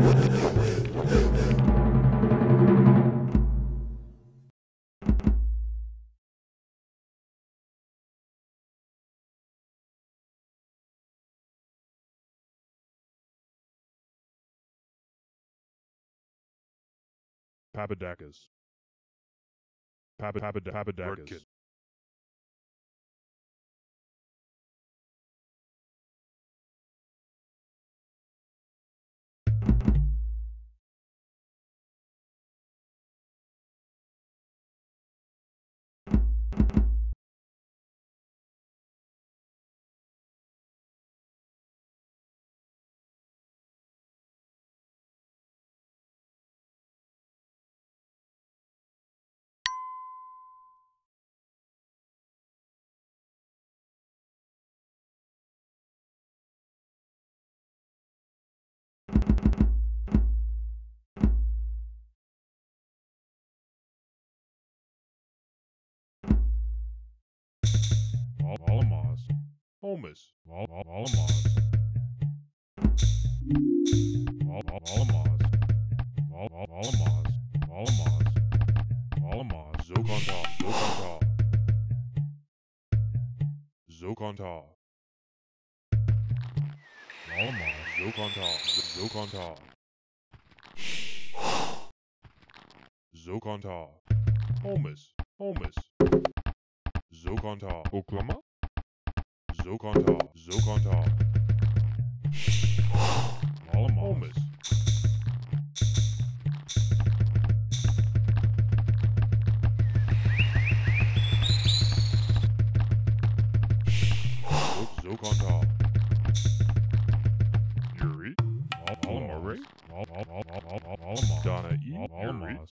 Papadakis. Papadakis. Alamas. Holmes. Alamas. Alamas. Alamas. Alamas. Alamas. Zokonta. Zokonta. Alamas. Zokonta. Zokonta. Holmes. Zokonta. Oklahoma. Zokonta. Alamas. Zokonta. Yuri. Alamare. Donna E. Alamas.